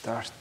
Start.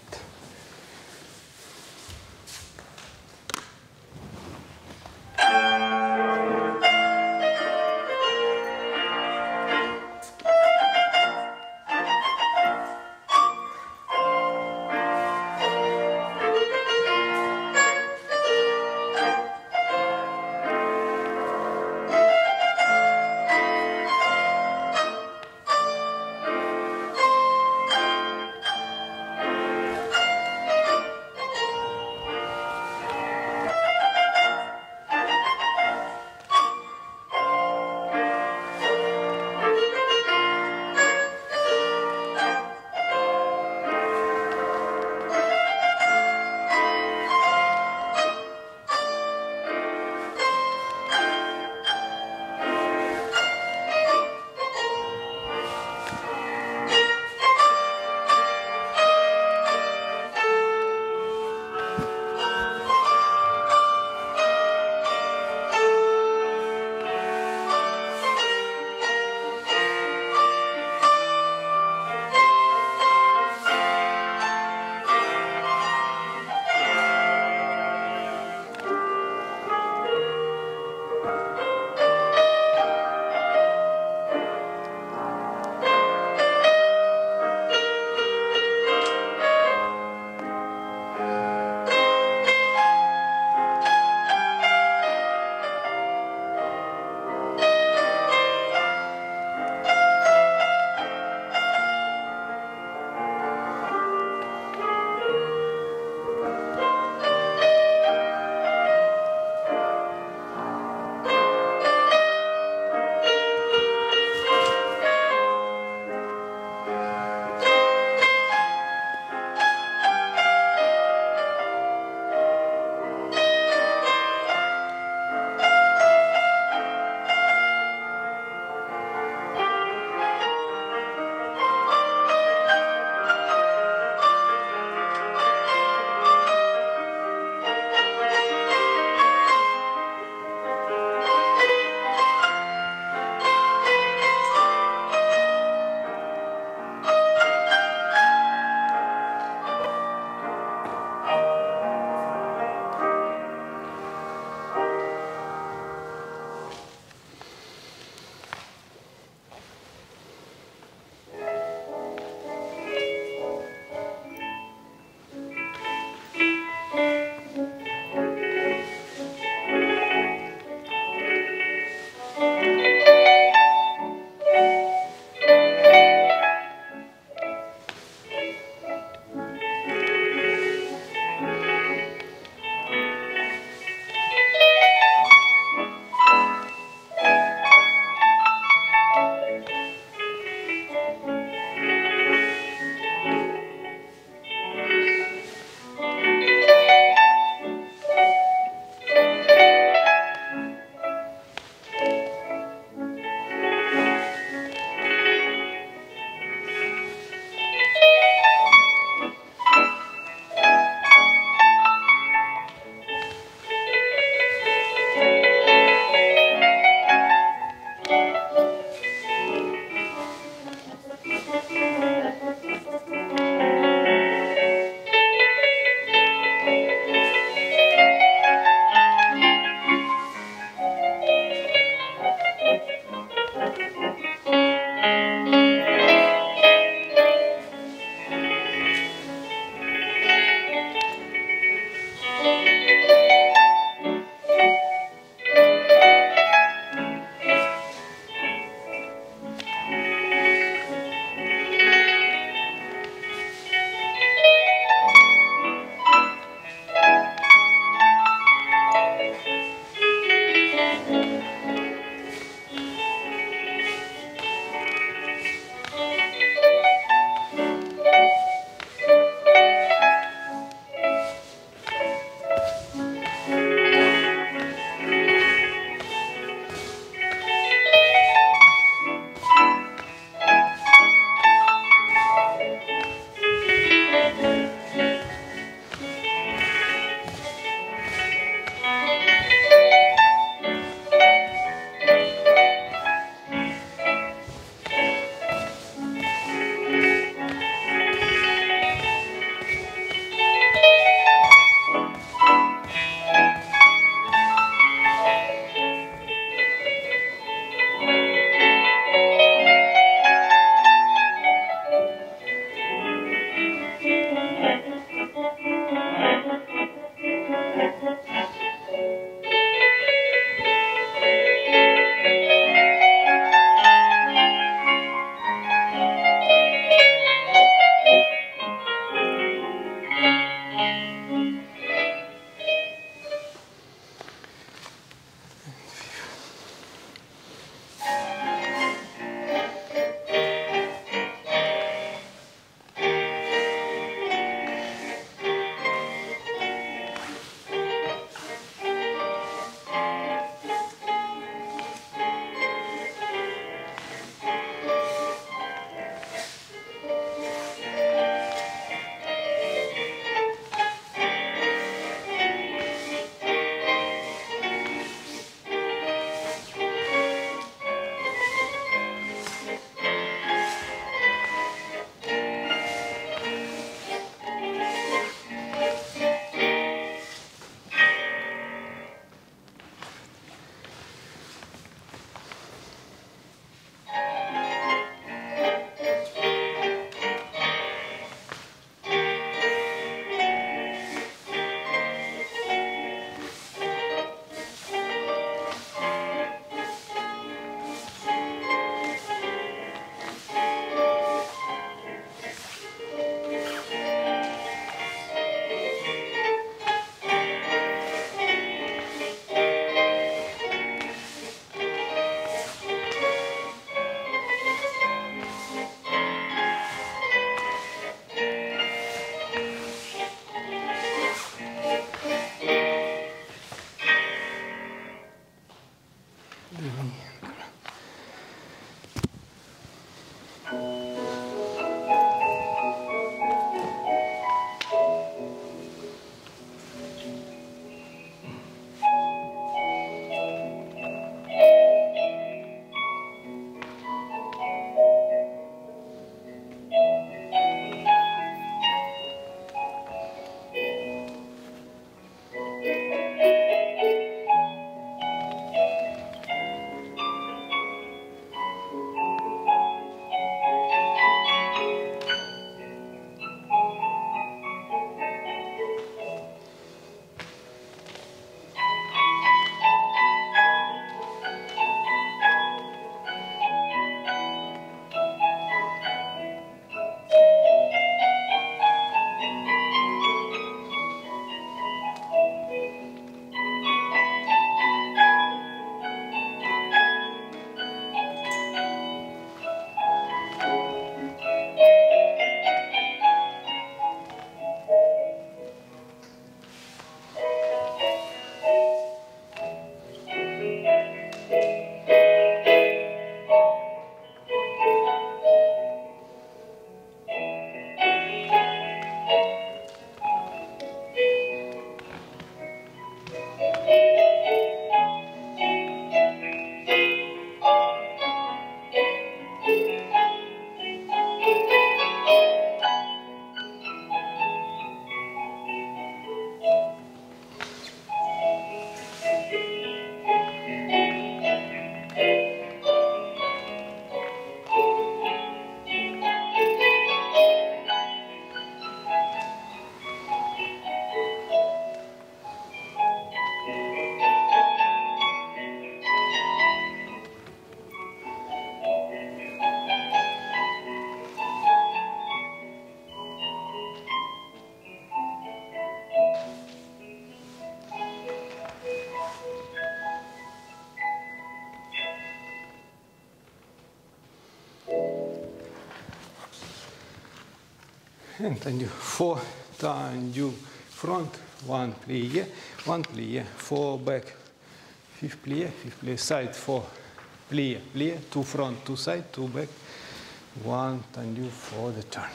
and tendu 4, tendu front, 1 plie, 4 back, 5 plie, side, 4 plie, 2 front, 2 side, 2 back, 1 tendu for the turn,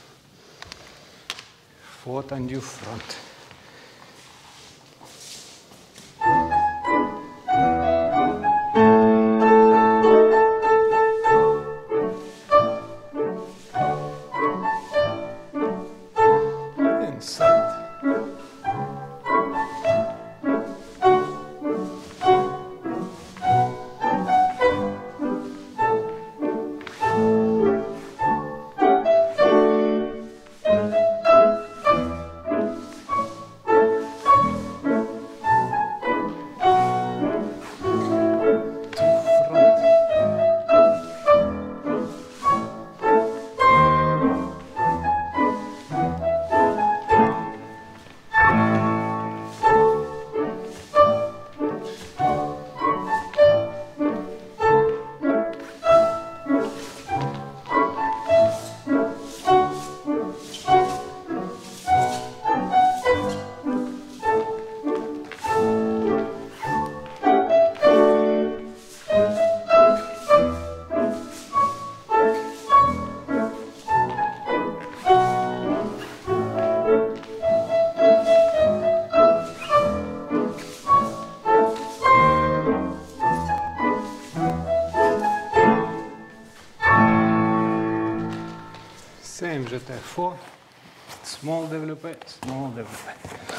4 tendu front. Same jeté 4, small développé, small développé.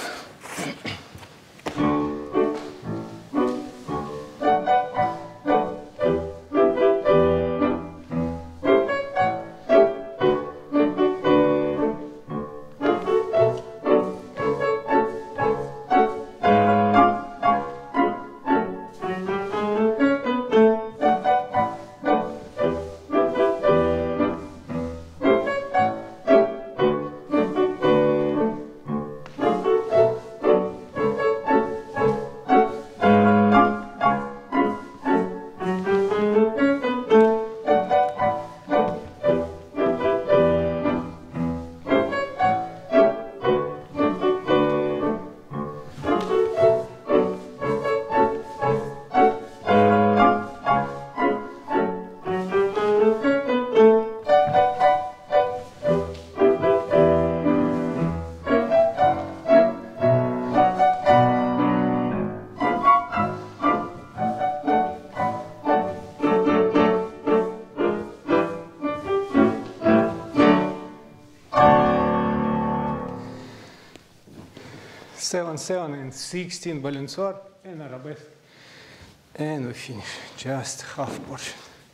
Seven and 16 balançoire and arabesque, and we finish just half portion.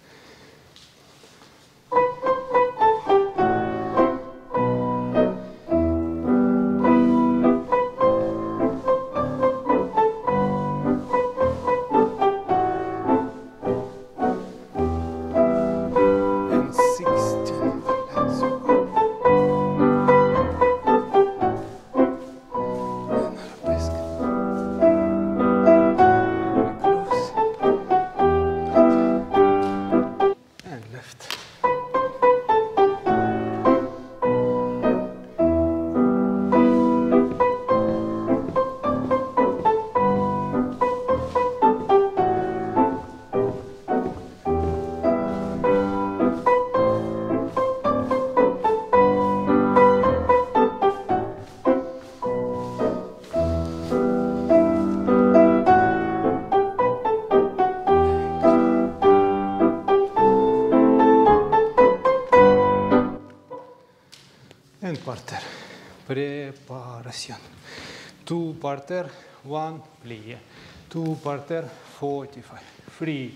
And parterre, préparation. 2 parterre, 1 plie. 2 parterre, 45. 3,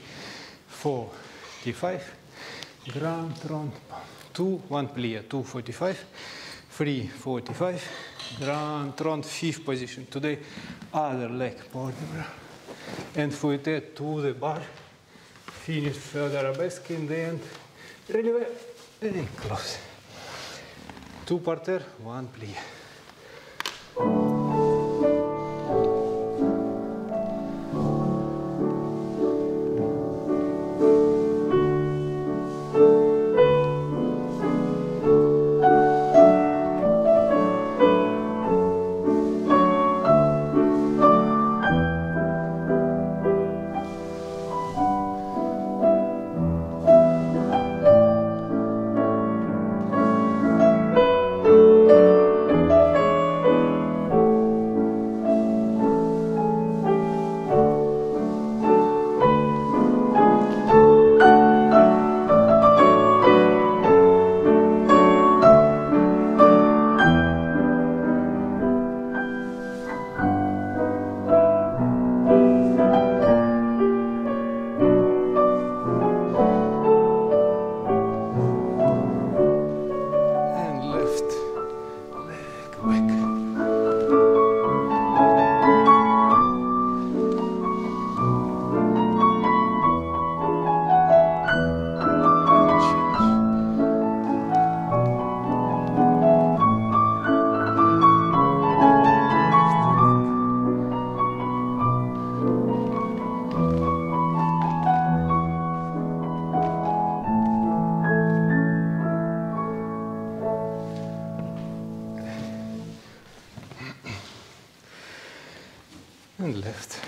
45. Grand rond. 2, 1 plie, 2, 45. 3, 45. Grand rond, 5th position. Today, other leg vertebra. And fouetté to the bar. Finish further arabesque in the end. Relevé and close. 2 parterre, 1 plie. back. And left.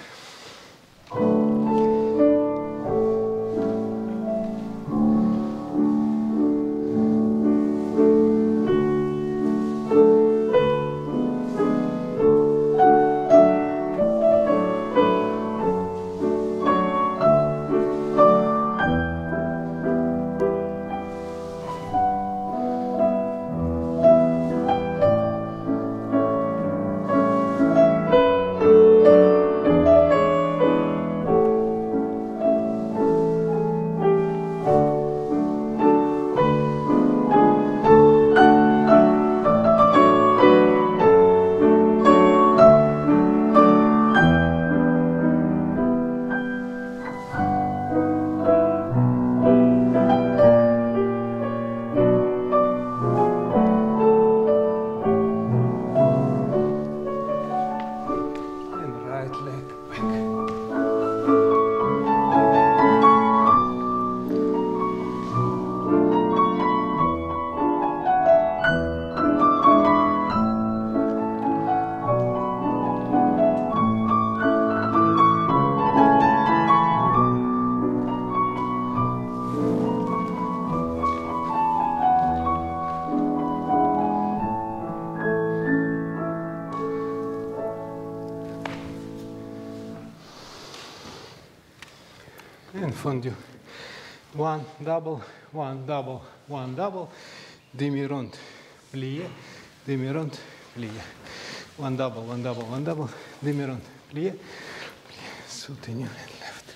And fondue. One double, one double, one double. Demi-rond, plié, demi-rond, plié. One double, one double, one double. Demi-rond, plié, plié. Soutenu and left.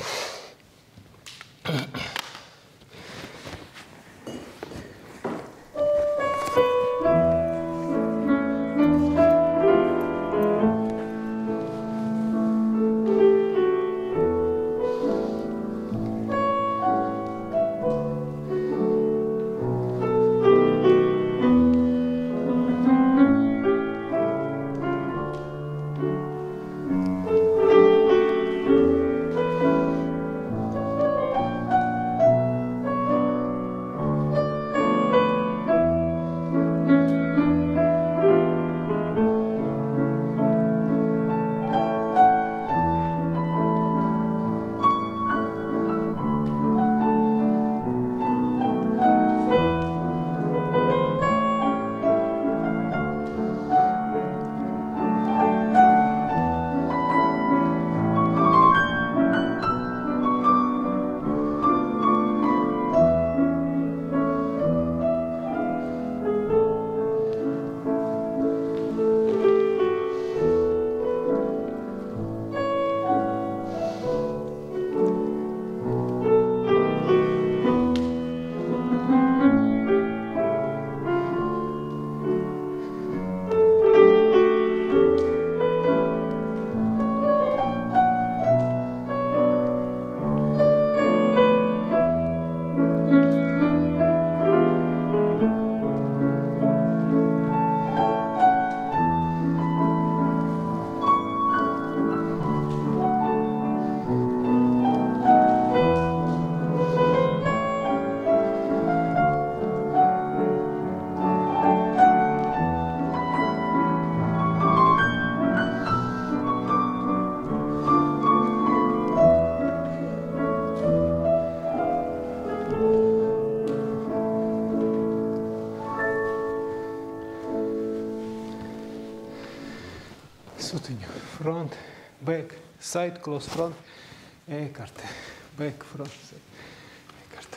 Soutenu. Front, back, side, close front, écarté. Back, front, side, écarté.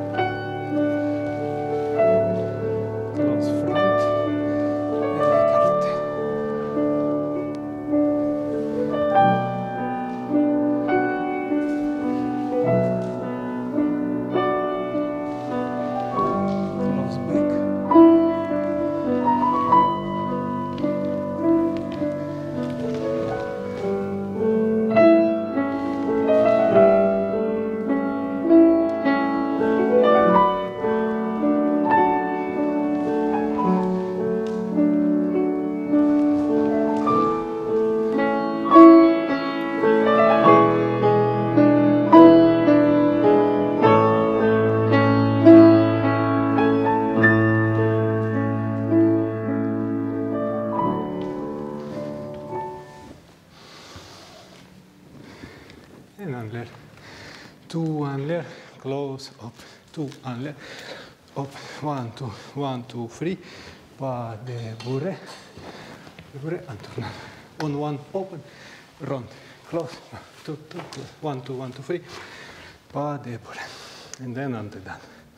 Close front, écarté. and unlear, 2 unlear, close, up, 2 unlear, up, 1, 2, 1, 2, 3, pas de bourrée, and turn on 1, open, round, close, 2, 2, 1, 2, 1, 2, 3, pas de bourrée, and then until done.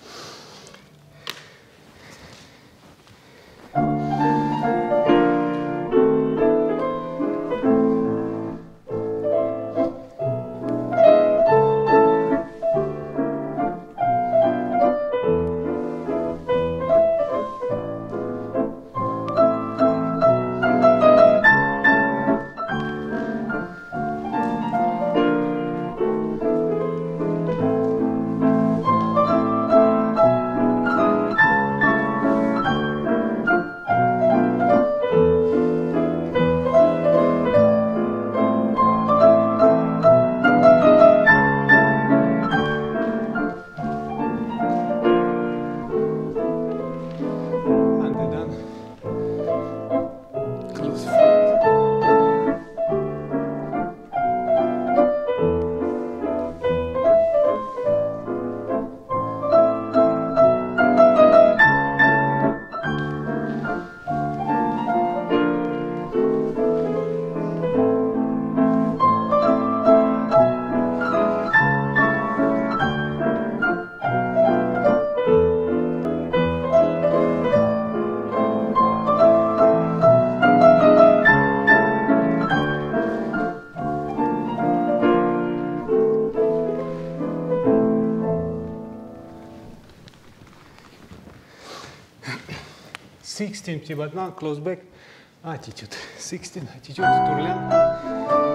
Petit battement, close back, attitude. 16, attitude, tourlant.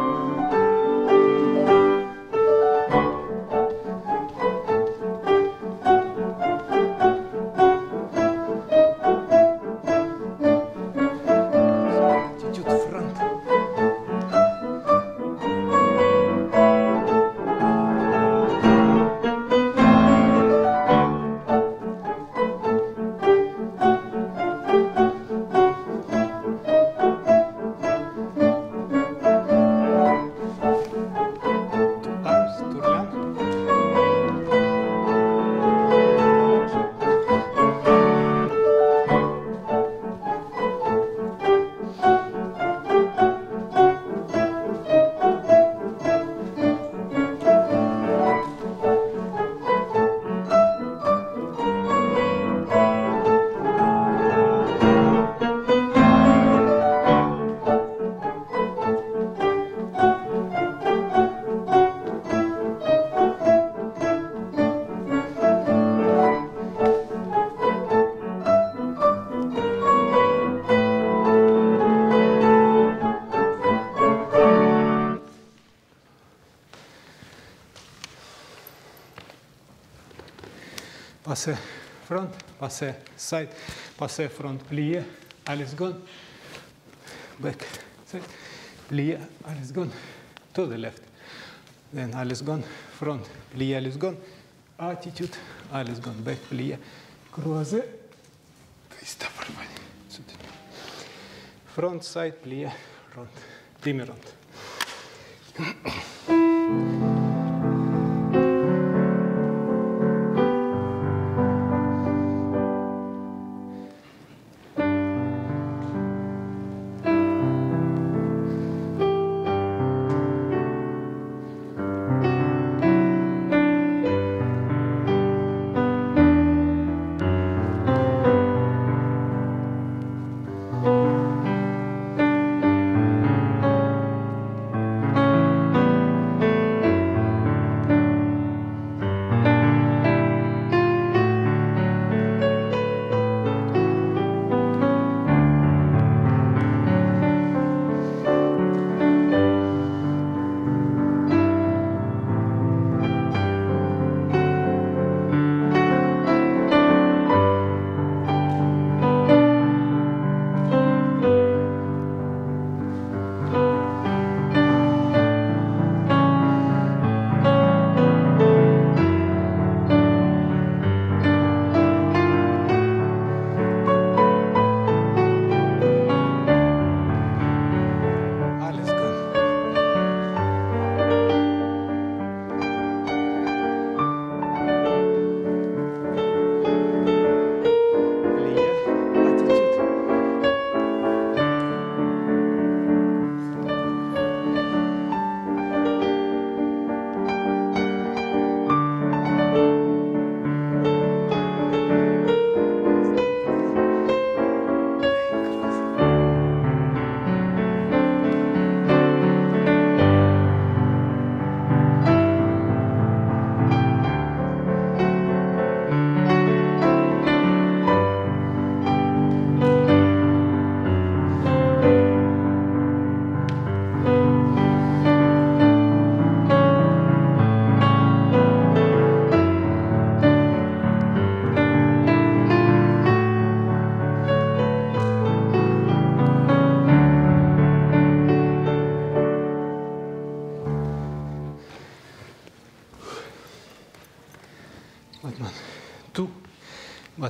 Passé front, passé side, passé front, plié, alles gone, back, side, plié, alles gone, to the left. Then alles gone, front, plié, alles gone, attitude, alles gone, back, plié, croisé, front, side, plié, round, demi round.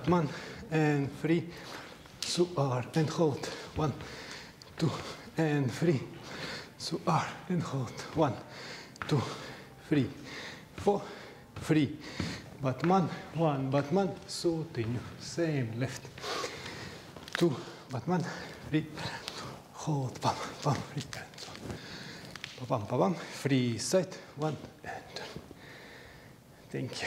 Batman, and free, suar, and hold. 1, 2, and free, suar, and hold. 1, 2, 3, 4, free, Batman, 1, Batman, continue, same left. 2, Batman, free, hold, bam, bam, free, bam, bam, bam, free side, 1, and turn. Thank you.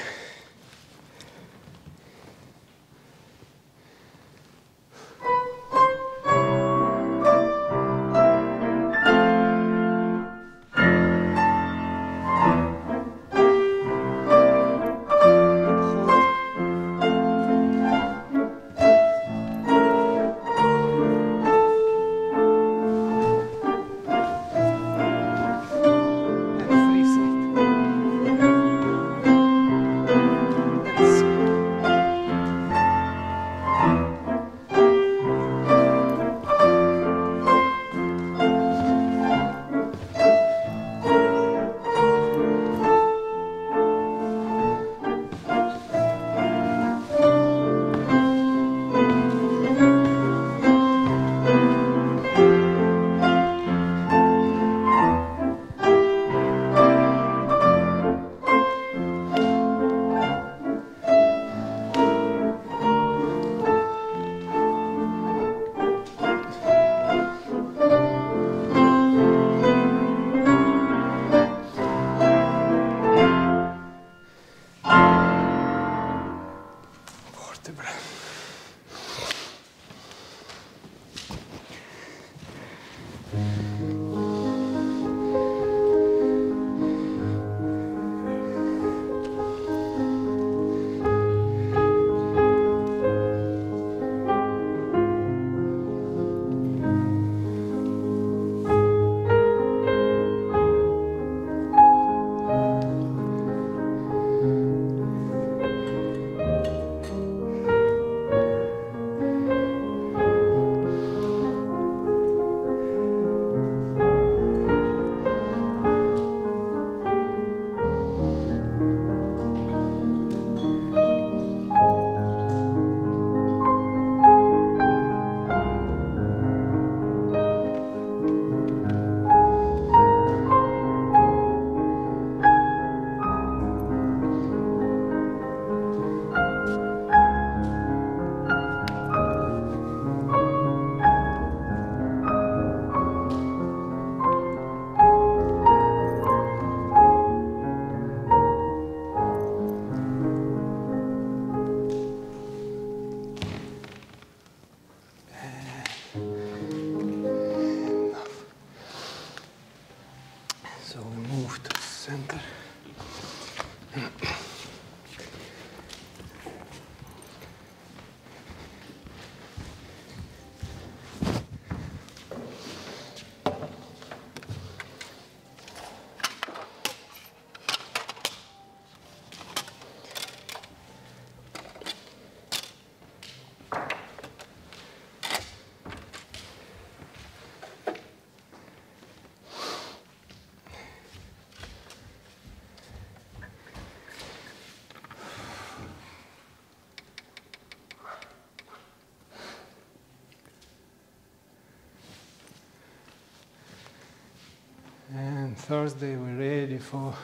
And Thursday we're ready for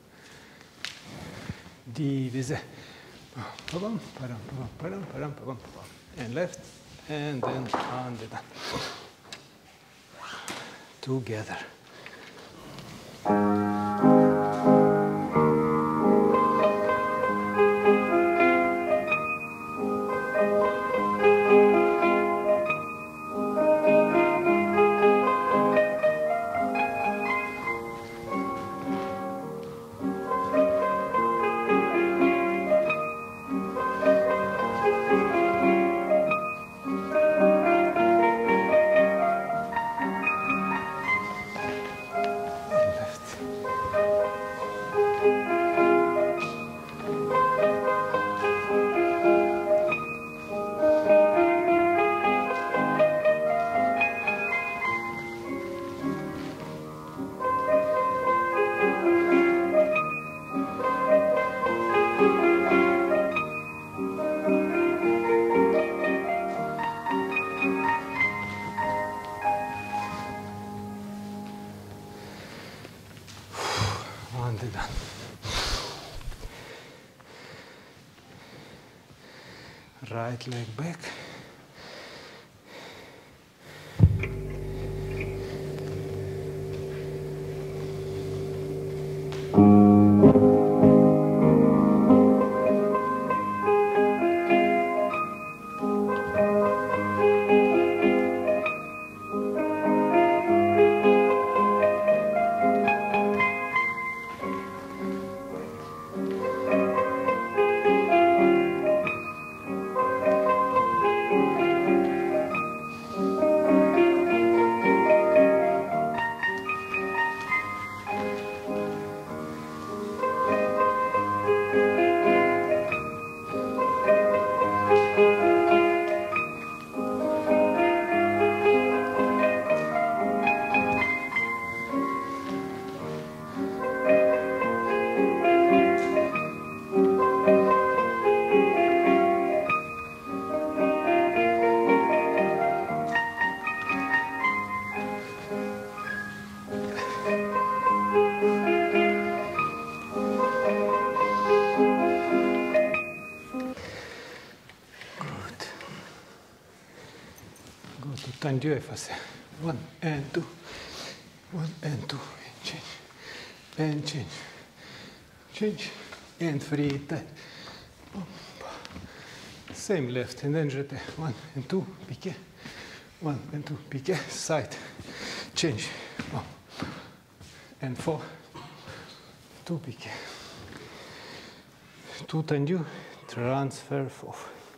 divise. And left, and then under that. Together. Right leg back. Tendu effacé. 1 and 2. 1 and 2. And change. And change. Change. And free tight. Same left and then jeté. 1 and 2. Piqué. 1 and 2. Piqué. Side. Change. And 4. 2 piqué. 2 tendu. Transfer 4.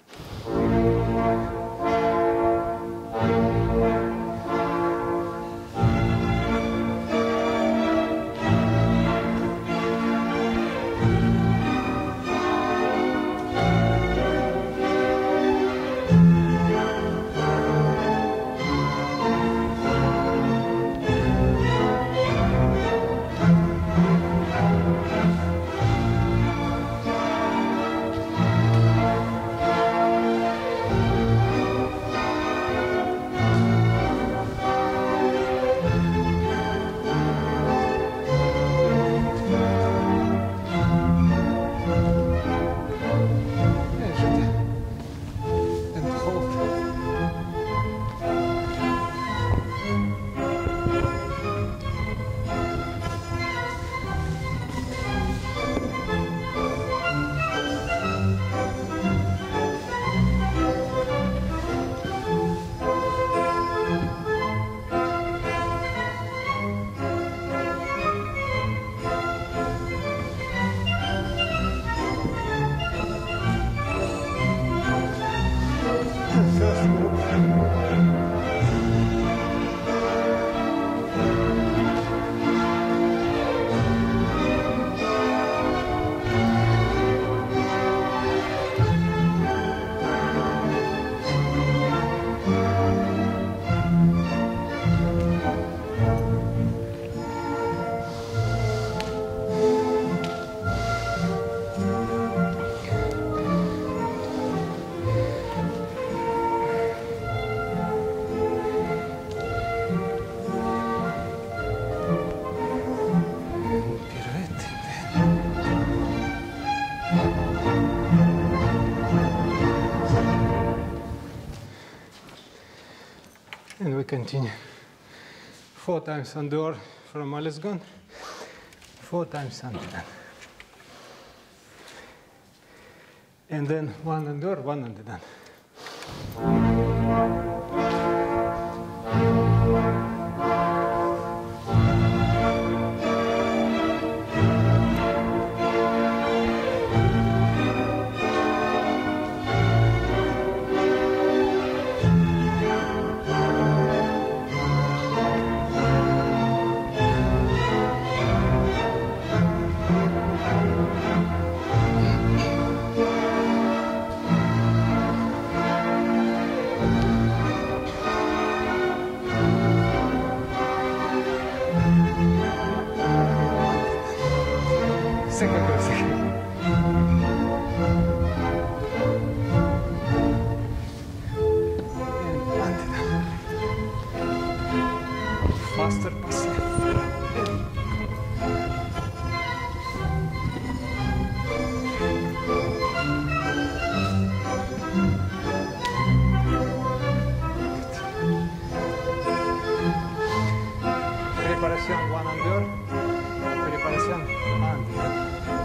And we continue 4 times on door from Alles gone, 4 times on the and then 1 on door, 1 on the done. Second go, second. Faster pass. anterior, preparación anterior.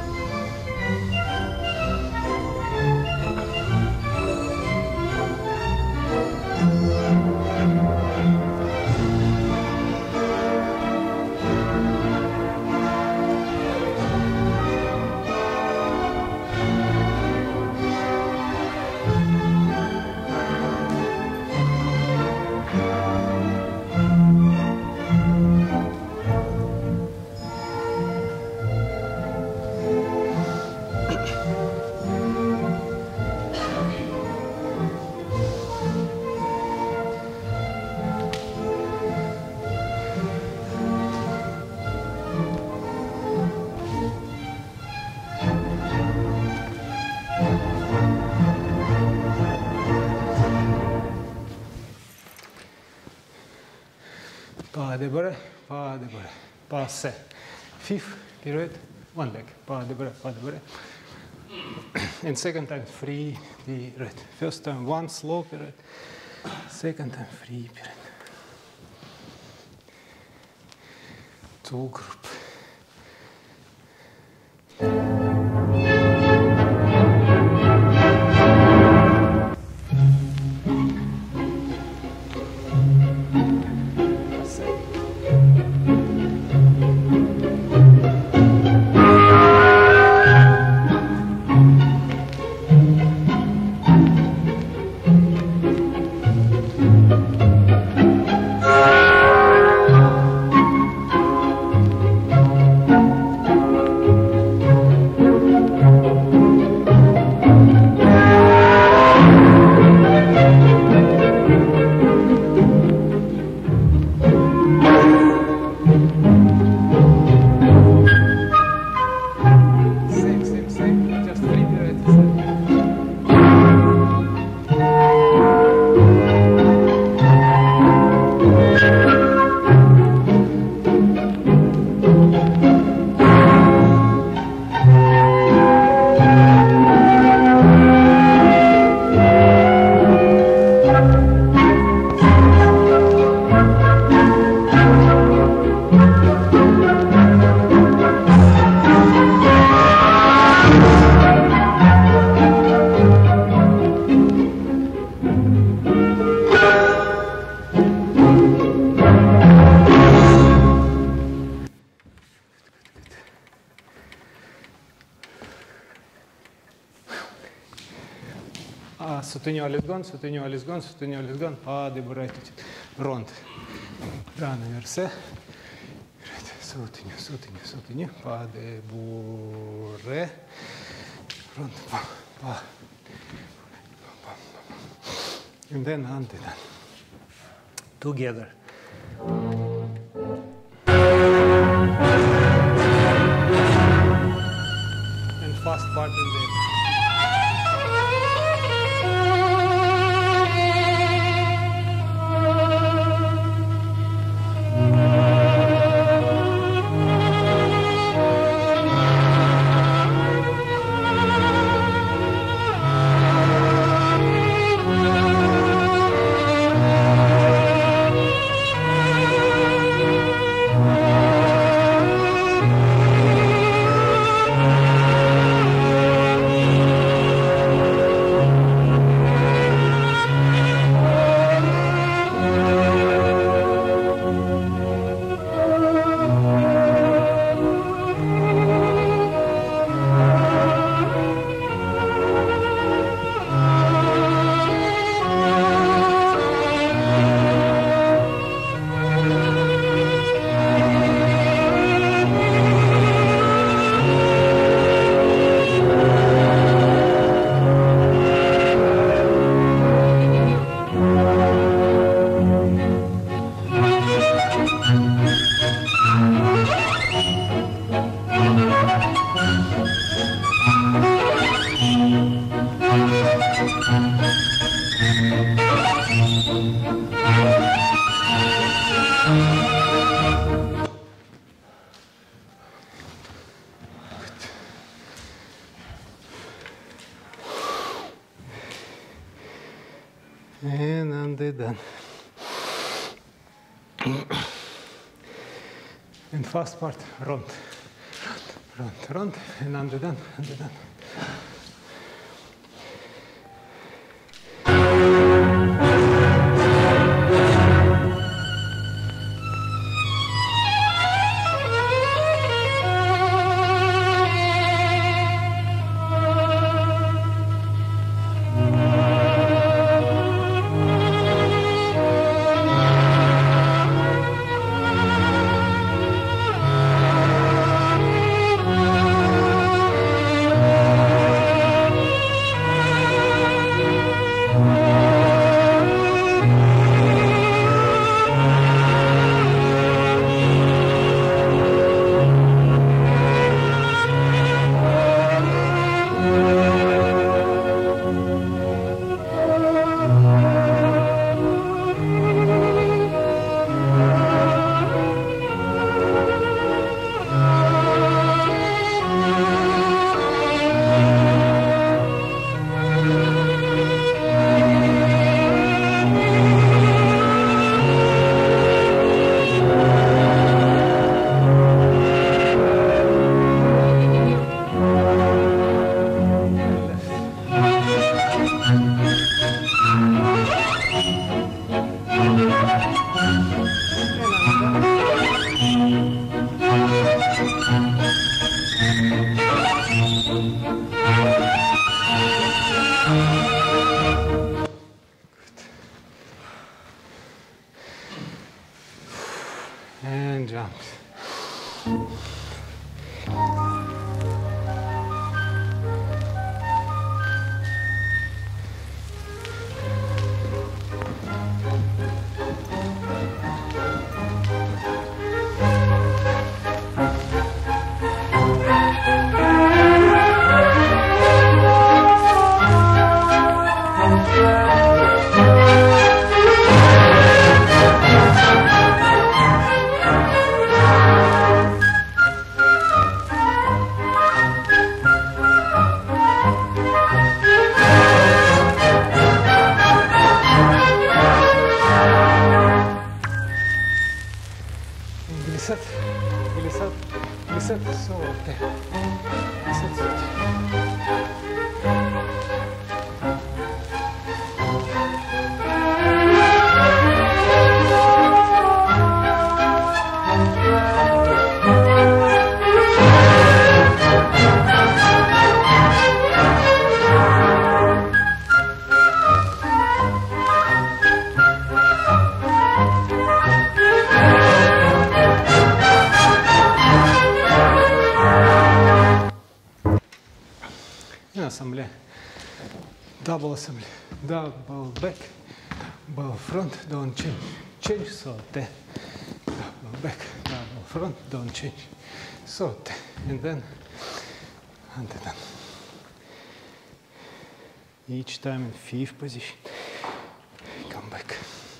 Pas de bras, pas de bras. Passe. Fifth pirouette, one leg. Pas de bras, pas de bras. And second time free pirouette. First time one slow pirouette. Second time free pirouette. Two group. Soutenir les gants, pas de bras, rond. Bras inversé. Soutenir, pas de bourré. Rond, pas. And then anti-dan. Together. And fast part in there. And done. And fast part, round, round, round, and underdone, underdone. And jumps. Glissat, glissat, glissat, sorte. Glissat, sorte. Assembly, double assembly, double back, double front, don't change, change, sorte, double back, double front, don't change, sorte, and then done. Each time in fifth position, come back.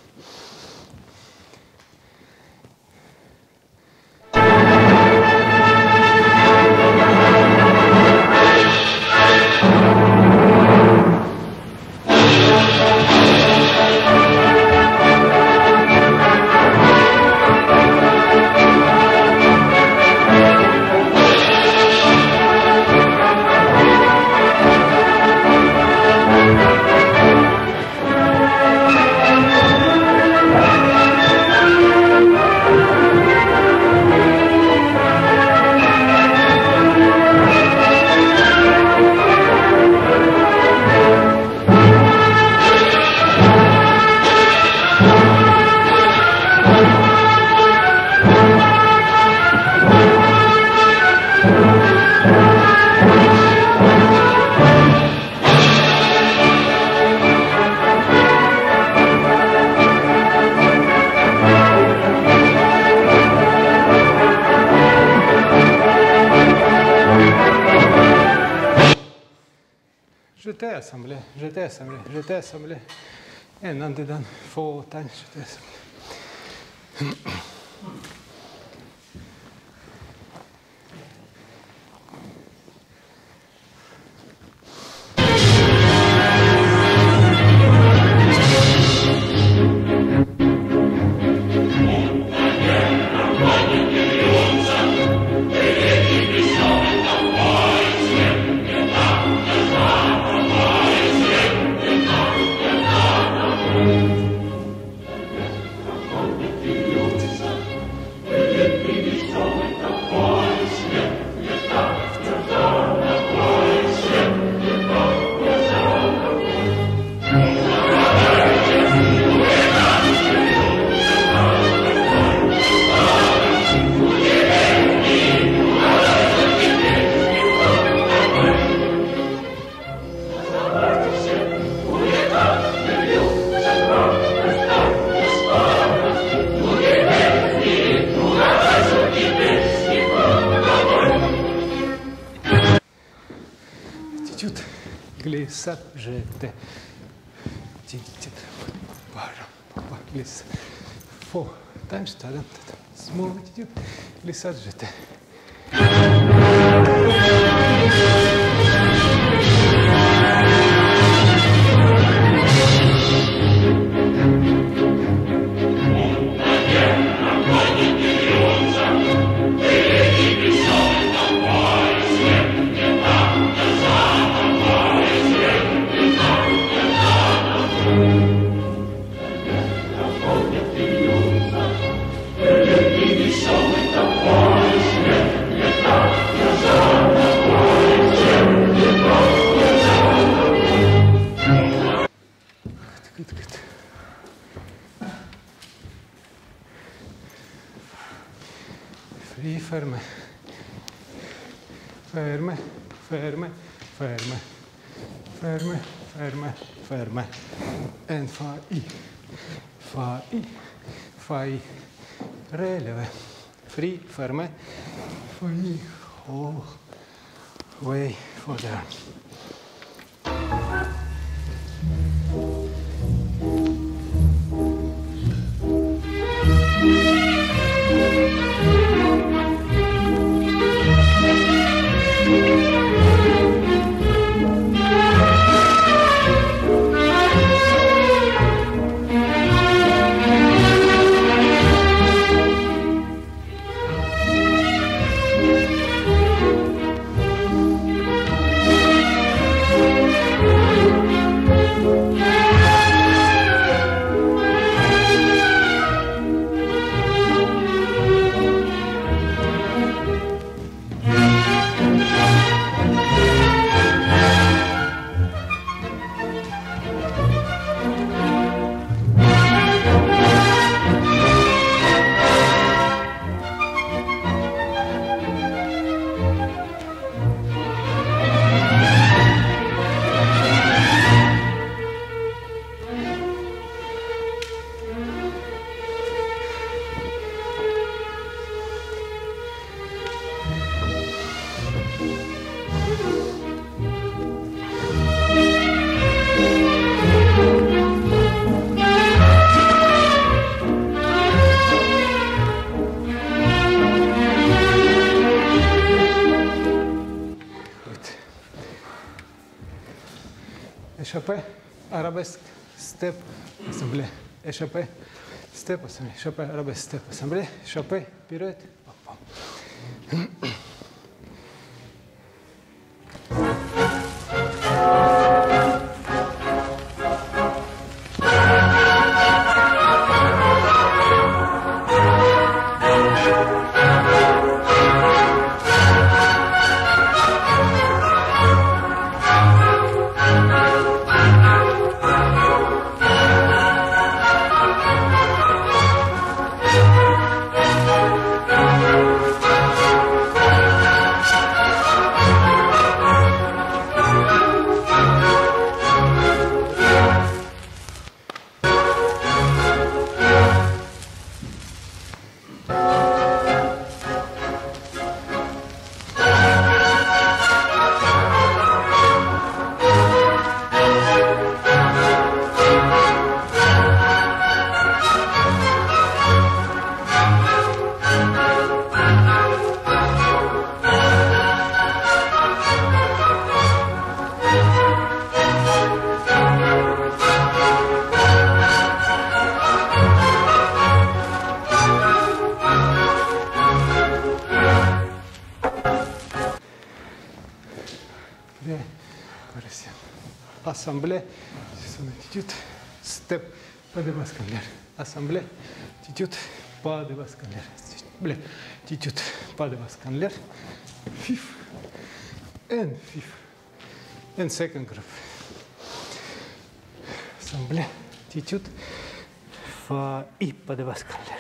Jeté assemblée, and underdone 4 times, jeté assemblée. glissade, jeté. Glissade. 4 times, small attitude, glissade, jeté. Free, ferme. Ferme, ferme, ferme. Ferme, ferme, ferme. And fai. Fai. Fai. Releve. Free, ferme. Fai. All way for the arms. Échappé, arabesque, step, assemblée, échappé, step, assemblée, échappé, arabesque, step, assemblée, échappé, pirouette, pam, pam. Assemblée, son attitude, step, pas de basse cambiar. Assemblée, attitude, pas de basse cambiar. Assemblée, attitude, pas de basse cambiar. Fifth, and second group. Assemblée, attitude, fa y pas de basse cambiar.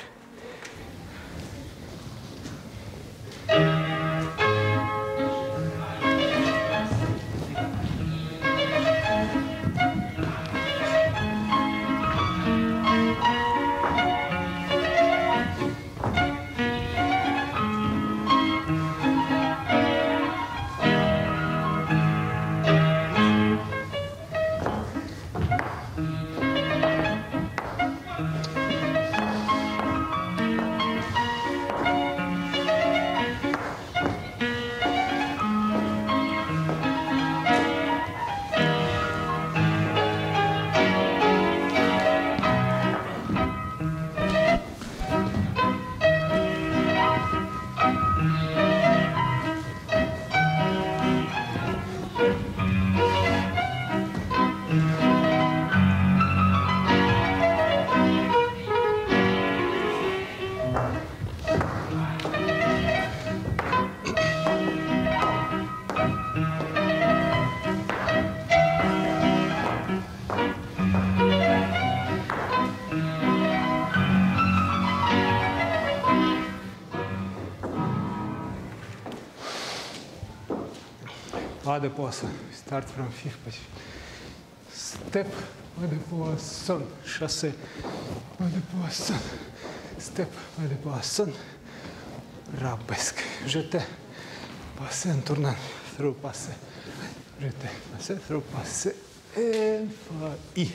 Pas de poisson. Start from fifth position. Step, pas de poisson. Chassé, pas de poisson. Step, pas de poisson. Arabesque. Jeté, passé en tournant. Through, passé. Jeté, passé, through, passé. And I.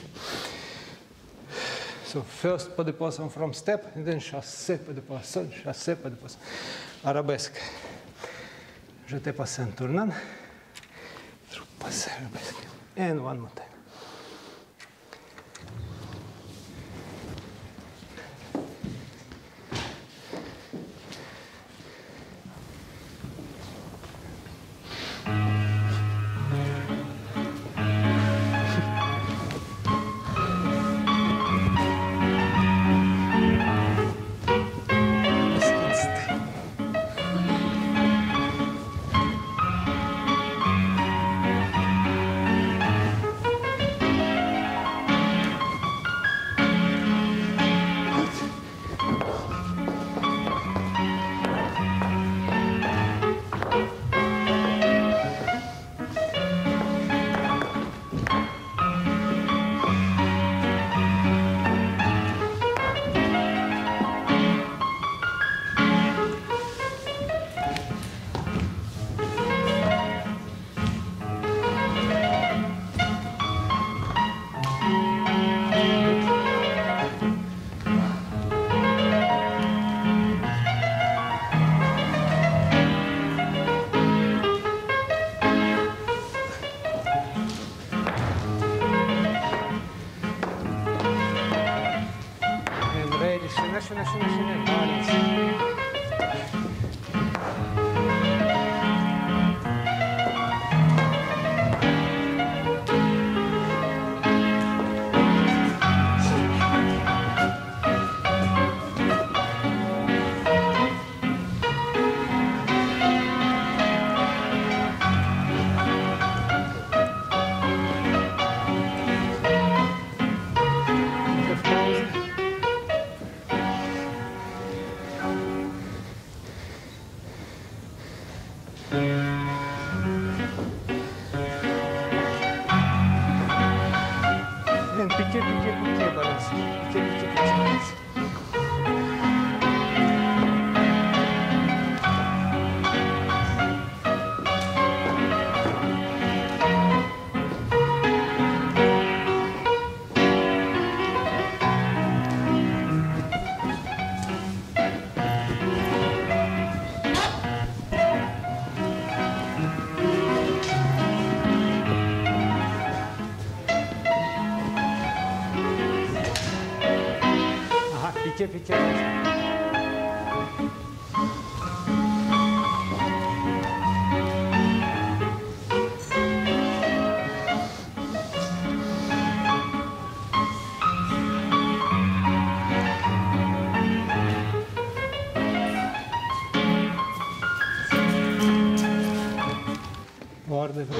So first pas de poisson from step, and then chassé, pas de poisson. Chassé, pas de poisson. Arabesque. Jeté, passé en tournant. And one more time. Piqué. Guarda.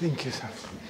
Thank you, sir.